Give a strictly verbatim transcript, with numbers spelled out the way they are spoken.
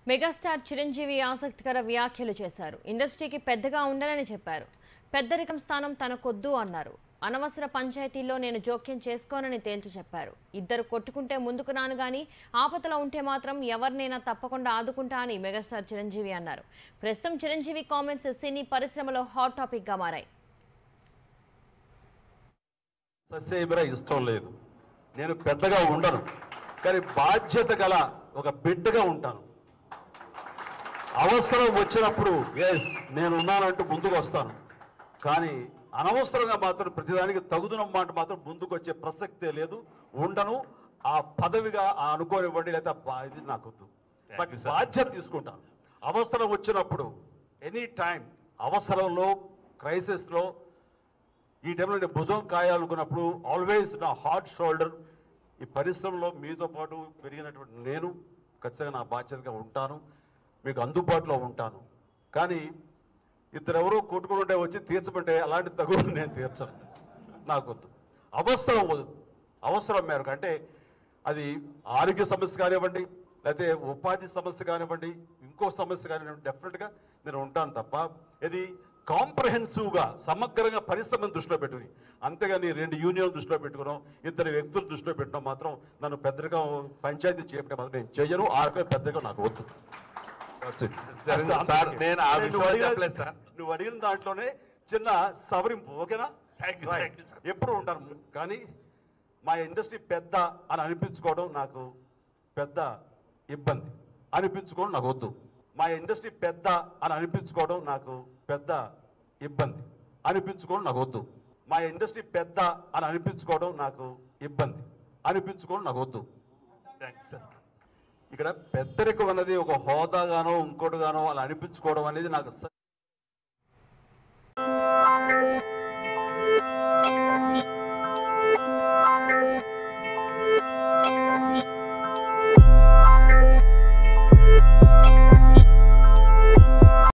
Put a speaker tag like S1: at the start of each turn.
S1: Megastar Chiranjeevi ఆసక్తికర వ్యాఖ్యలు చేశారు. ఇండస్ట్రీకి పెద్దగా ఉండాలని చెప్పారు. పెద్దరికం స్థానం తనకొద్దు అన్నారు. అనవసర పంచాయతీల్లో నేను జోక్యం చేసుకోనని తేల్చి చెప్పారు. ఇద్దరు కొట్టుకుంటే ముందుకు రాను గాని ఆపదలో ఉంటే మాత్రం ఎవరినైనా తప్పకుండా ఆదుకుంటా అని మెగాస్టార్ చిరంజీవి అన్నారు. ప్రస్తుతం చిరంజీవి కామెంట్స్ సినీ పరిశ్రమలో హాట్ టాపిక్ గా మారాయి.
S2: ససేమిరా ఇష్టం లేదు, నేను పెద్దగా ఉండను, కానీ బాధ్యత గల ఒక బిడ్డగా ఉంటాను. అవసరం వచ్చినప్పుడు ఎస్ నేను ఉన్నానంటూ ముందుకు వస్తాను, కానీ అనవసరంగా మాత్రం ప్రతిదానికి తగుదునమ్మాట మాత్రం ముందుకు వచ్చే ప్రసక్తే లేదు, ఉండను. ఆ పదవిగా ఆ అనుకోనివ్వండి, లేదా ఇది నాకు వద్దు. బట్ బాధ్యత తీసుకుంటాను. అవసరం వచ్చినప్పుడు ఎనీ టైం అవసరంలో క్రైసిస్లో ఈ టైంలో నేను భుజం కాయాలనుకున్నప్పుడు ఆల్వేస్ నా హార్ట్ షోల్డర్ ఈ పరిశ్రమలో మీతో పాటు పెరిగినటువంటి నేను ఖచ్చితంగా నా బాధ్యతగా ఉంటాను, మీకు అందుబాటులో ఉంటాను. కానీ ఇద్దరెవరో కొట్టుకుంటే వచ్చి తీర్చమంటే అలాంటి తగులు నేను తీర్చను, నాకు వద్దు. అవసరం అవసరం మేరకు అంటే అది ఆరోగ్య సమస్య కానివ్వండి, లేకపోతే ఉపాధి సమస్య కానివ్వండి, ఇంకో సమస్య కానివ్వండి, డెఫినెట్గా నేను ఉంటాను తప్ప ఇది కాంప్రహెన్సివ్గా సమగ్రంగా పరిశ్రమను దృష్టిలో పెట్టుకుని, అంతేగాని రెండు యూనియన్లు దృష్టిలో పెట్టుకున్నాం, ఇద్దరు వ్యక్తులు దృష్టిలో పెట్టడం మాత్రం నన్ను పెద్దగా పంచాయతీ చేయడం మాత్రం నేను చెయ్యను. ఆ రకమైన పెద్దగా నాకు వద్దు. నువ్వు అడిగిన దాంట్లోనే చిన్న సవరింపు, ఓకేనా? ఎప్పుడు ఉంటాను, కానీ మా ఇండస్ట్రీ పెద్ద అని అనిపించుకోవడం నాకు పెద్ద ఇబ్బంది, అనిపించుకోవడం నాకు వద్దు. మా ఇండస్ట్రీ పెద్ద అని అనిపించుకోవడం నాకు పెద్ద ఇబ్బంది, అనిపించుకోవడం నాకు వద్దు. మా ఇండస్ట్రీ పెద్ద అని అనిపించుకోవడం నాకు ఇబ్బంది, అనిపించుకోవడం నాకు వద్దు. ఇక్కడ పెద్దరికం అన్నది ఒక హోదాగానో ఇంకోటిగానో అలా అనిపించుకోవడం అనేది నాకు